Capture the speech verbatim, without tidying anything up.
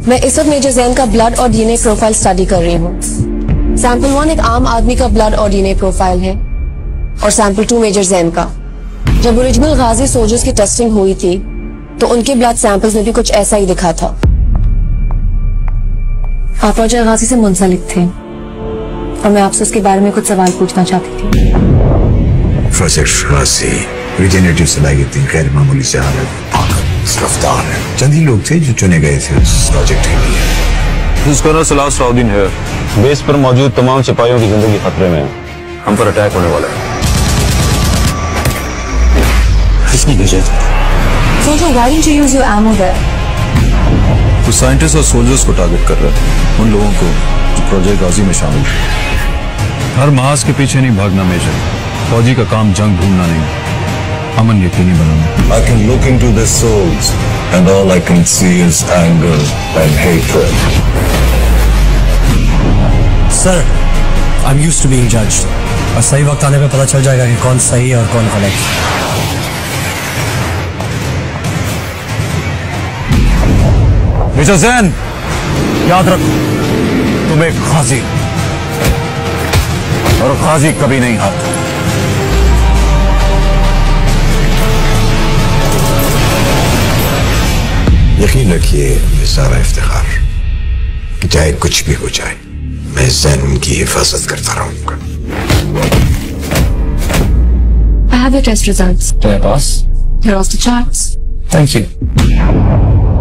मैं इस वक्त मेजर जैन का ब्लड और डीएनए प्रोफाइल स्टडी कर रही हूँ। सैंपल वन एक आम आदमी का ब्लड और डीएनए प्रोफाइल है और सैंपल टू मेजर जैन का। जब ओरिजिनल गाजी सोल्जर्स की टेस्टिंग हुई थी तो उनके ब्लड सैंपल्स में भी कुछ ऐसा ही दिखा था। आप प्रोजेक्ट गाजी से मुंसलिक थे और मैं आपसे उसके बारे में कुछ सवाल पूछना चाहती थी। प्रोजेक्ट गाजी रिजेनरेटिव सलाह की इतनी गैर मामूली से हालत रफ्तार है। चंद ही लोग थे जो चुने गए थे उस प्रोजेक्ट के लिए। जिसका सलाह सलाउद्दीन है, बेस पर मौजूद तमाम सिपाहियों की जिंदगी खतरे में है। हम पर अटैक होने वाला है। किसने भेजा? Soldier, why didn't you use your ammo there? वो साइंटिस्ट और सोल्जर्स को टारगेट कर रहे हैं, उन लोगों को जो प्रोजेक्ट गाजी में शामिल हैं। हर महाज के पीछे नहीं भागना मेजर, फौजी का काम जंग ढूंढना नहीं, अमन यकीनी बनाना। I can look into their souls and all I can see is anger and hatred. Sir, I'm used to being judged. और सही वक्त आने पे पता चल जाएगा कि कौन सही है और कौन गलत। मेजर जैन, याद रख, तुम एक गाजी और गाजी कभी नहीं हारता। यकीन रखिए ये सारा इफ्तिखार कि चाहे कुछ भी हो जाए मैं जैन की हिफाजत करता रहूंगा। I have your test results. Do I pass? You're off the charts. Thank you.